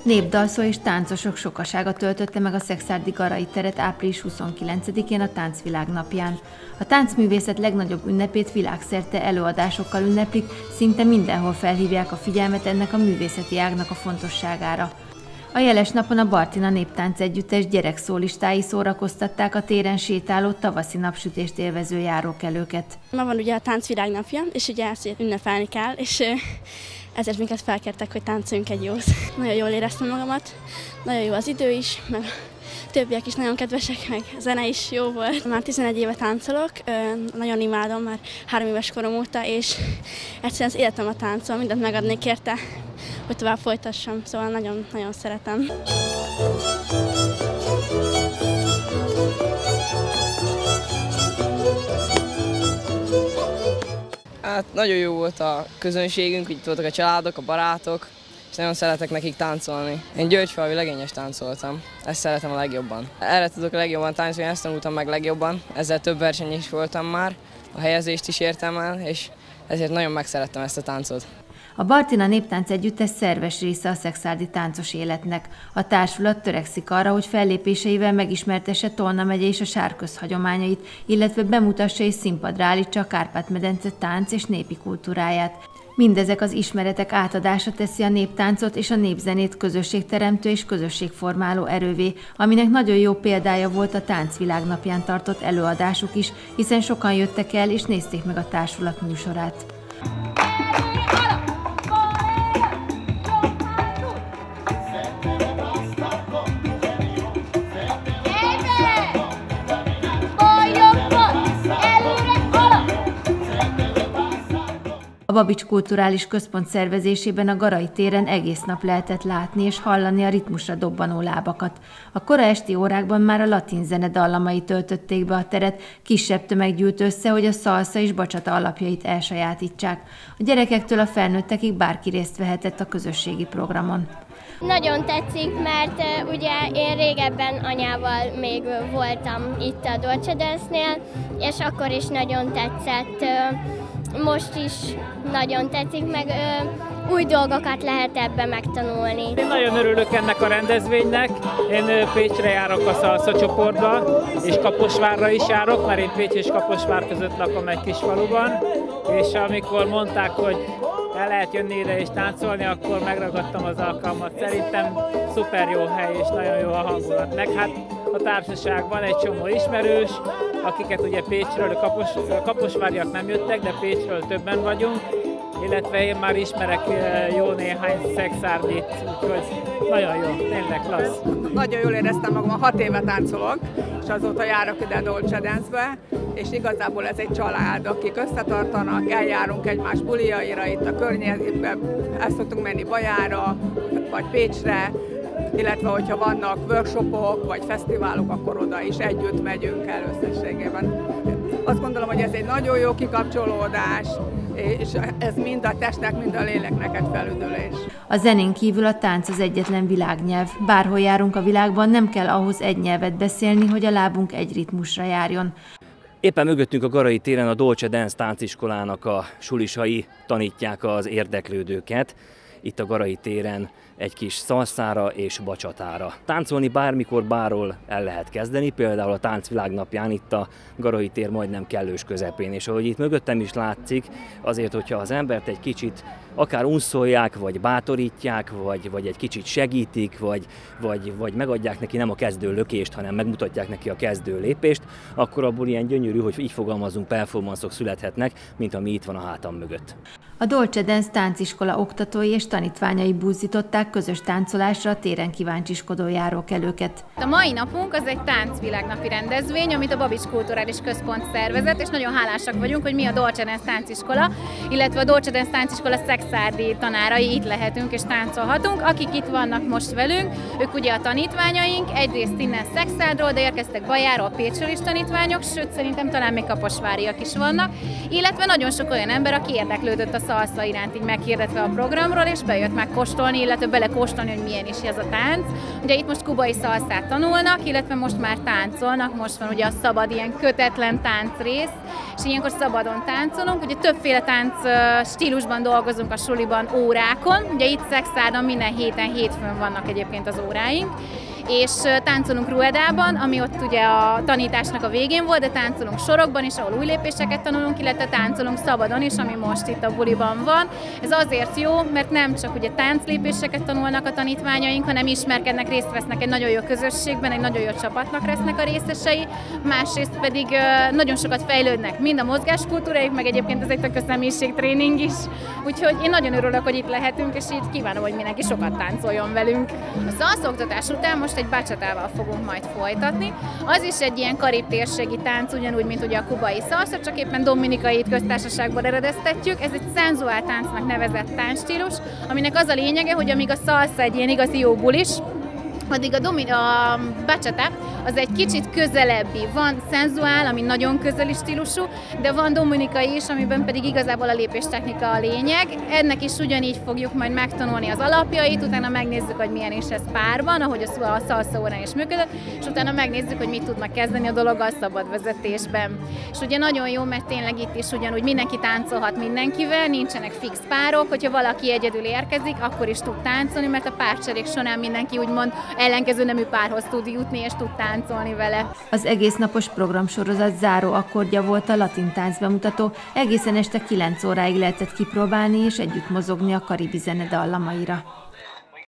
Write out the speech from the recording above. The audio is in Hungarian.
Népdalszó és táncosok sokasága töltötte meg a Szekszárdi Garai teret április 29-én a Táncvilág napján. A táncművészet legnagyobb ünnepét világszerte előadásokkal ünneplik, szinte mindenhol felhívják a figyelmet ennek a művészeti ágnak a fontosságára. A jeles napon a Bartina Néptánc Együttes gyerekszólistái szórakoztatták a téren sétáló tavaszi napsütést élvező járókelőket. Ma van ugye a Táncvilág napja, és ugye ezt ünnepelni kell, és ezért minket felkértek, hogy táncoljunk egy jót. Nagyon jól éreztem magamat, nagyon jó az idő is, meg a többiek is nagyon kedvesek, meg a zene is jó volt. Már 11 éve táncolok, nagyon imádom, már 3 éves korom óta, és egyszerűen az életem a táncol, mindent megadnék érte, hogy tovább folytassam, szóval nagyon-nagyon szeretem. Hát nagyon jó volt a közönségünk, itt voltak a családok, a barátok, és nagyon szeretek nekik táncolni. Én györgyfalvi legényes táncoltam, ezt szeretem a legjobban. Erre tudok a legjobban táncolni, ezt tanultam meg legjobban, ezzel több verseny is voltam már, a helyezést is értem el, és ezért nagyon megszerettem ezt a táncot. A Bartina Néptánc Együttes szerves része a szekszárdi táncos életnek. A társulat törekszik arra, hogy fellépéseivel megismertesse Tolna megye és a Sárköz hagyományait, illetve bemutassa és színpadra állítsa a Kárpát-medence tánc és népi kultúráját. Mindezek az ismeretek átadása teszi a néptáncot és a népzenét közösségteremtő és közösségformáló erővé, aminek nagyon jó példája volt a Táncvilág napján tartott előadásuk is, hiszen sokan jöttek el és nézték meg a társulat műsorát. A Babics Kulturális Központ szervezésében a Garai téren egész nap lehetett látni és hallani a ritmusra dobbanó lábakat. A kora esti órákban már a latin zene dallamai töltötték be a teret, kisebb tömeg gyűlt össze, hogy a szalsza és bacsata alapjait elsajátítsák. A gyerekektől a felnőttekig bárki részt vehetett a közösségi programon. Nagyon tetszik, mert ugye én régebben anyával még voltam itt a Dolce Dance-nél, és akkor is nagyon tetszett. Most is nagyon tetszik, meg új dolgokat lehet ebbe megtanulni. Én nagyon örülök ennek a rendezvénynek. Én Pécsre járok a szalsza csoportba, és Kaposvárra is járok, mert én Pécs és Kaposvár között lakom egy kis faluban. És amikor mondták, hogy el lehet jönni ide és táncolni, akkor megragadtam az alkalmat. Szerintem szuper jó hely és nagyon jó a hangulat. Meg hát a társaságban egy csomó ismerős, akiket ugye Pécsről, kaposváriak nem jöttek, de Pécsről többen vagyunk, illetve én már ismerek jó néhány szekszárdyit, úgyhogy nagyon jó, tényleg klassz. Nagyon jól éreztem magam, 6 éve táncolok, és azóta járok ide Dolce Dance-be, és igazából ez egy család, akik összetartanak, eljárunk egymás buliaira itt a környezetben, el szoktunk menni Bajára, vagy Pécsre, illetve hogyha vannak workshopok vagy fesztiválok, akkor oda is együtt megyünk el összességében. Azt gondolom, hogy ez egy nagyon jó kikapcsolódás, és ez mind a testnek, mind a léleknek egy felüdülés. A zenén kívül a tánc az egyetlen világnyelv. Bárhol járunk a világban, nem kell ahhoz egy nyelvet beszélni, hogy a lábunk egy ritmusra járjon. Éppen mögöttünk a Garai téren a Dolce Dance tánciskolának a sulisai tanítják az érdeklődőket. Itt a Garai téren egy kis szalszára és bacsatára. Táncolni bármikor, bárhol el lehet kezdeni, például a Táncvilág napján itt a Garai tér majdnem kellős közepén. És ahogy itt mögöttem is látszik, azért, hogyha az embert egy kicsit akár unszolják, vagy bátorítják, vagy egy kicsit segítik, vagy megadják neki nem a kezdő lökést, hanem megmutatják neki a kezdő lépést, akkor abból ilyen gyönyörű, hogy így fogalmazunk, performanszok születhetnek, mint ami itt van a hátam mögött. A Dolce Dance tánciskola oktatói és tanítványai buzdították közös táncolásra a téren kíváncsiskodó járókelőket. A mai napunk az egy táncvilágnapi rendezvény, amit a Babics Kulturális Központ szervezett, és nagyon hálásak vagyunk, hogy mi a Dolce Dance tánciskola, illetve a Dolce Dance tánciskola szekszárdi tanárai itt lehetünk és táncolhatunk. Akik itt vannak most velünk, ők ugye a tanítványaink, egyrészt innen Szekszárdról, de érkeztek Bajáról, Pécsről is tanítványok, sőt szerintem talán még kaposváriak is vannak, illetve nagyon sok olyan ember, aki érdeklődött a szalsza iránt, így meghirdetve a programról, és bejött megkóstolni, illetve belekóstolni, hogy milyen is ez a tánc. Ugye itt most kubai szalszát tanulnak, illetve most már táncolnak, most van ugye a szabad, ilyen kötetlen táncrész, és ilyenkor szabadon táncolunk. Ugye többféle tánc stílusban dolgozunk a suliban órákon, ugye itt Szexárdon minden hétfőn vannak egyébként az óráink, és táncolunk ruedában, ami ott ugye a tanításnak a végén volt, de táncolunk sorokban is, ahol új lépéseket tanulunk, illetve táncolunk szabadon is, ami most itt a buliban van. Ez azért jó, mert nem csak ugye tánclépéseket tanulnak a tanítványaink, hanem ismerkednek, részt vesznek egy nagyon jó közösségben, egy nagyon jó csapatnak lesznek a részesei, másrészt pedig nagyon sokat fejlődnek, mind a mozgáskultúrájuk, meg egyébként ez egy tök a személyiségtréning is. Úgyhogy én nagyon örülök, hogy itt lehetünk, és így kívánom, hogy mindenki sokat táncoljon velünk. A szalszoktatás után most egy bachatával fogunk majd folytatni. Az is egy ilyen karib-térségi tánc, ugyanúgy, mint ugye a kubai szalsza, csak éppen Dominikai Köztársaságból eredeztetjük. Ez egy szenzuál táncnak nevezett táncstílus, aminek az a lényege, hogy amíg a szalsza egy ilyen igazi jó bulis, addig a bachata az egy kicsit közelebbi. Van szenzuál, ami nagyon közeli stílusú, de van dominikai is, amiben pedig igazából a lépéstechnika a lényeg. Ennek is ugyanígy fogjuk majd megtanulni az alapjait, utána megnézzük, hogy milyen is ez párban, ahogy a szalsza órán is működött, és utána megnézzük, hogy mit tudnak kezdeni a dologgal szabad vezetésben. És ugye nagyon jó, mert tényleg itt is ugyanúgy mindenki táncolhat mindenkivel, nincsenek fix párok, hogyha valaki egyedül érkezik, akkor is tud táncolni, mert a párcserék során mindenki úgymond ellenkező nemű párhoz tud jutni és tud táncolni vele. Az egésznapos programsorozat záró akkordja volt a latin tánc bemutató, egészen este 9 óráig lehetett kipróbálni és együtt mozogni a karibi zene dallamaira.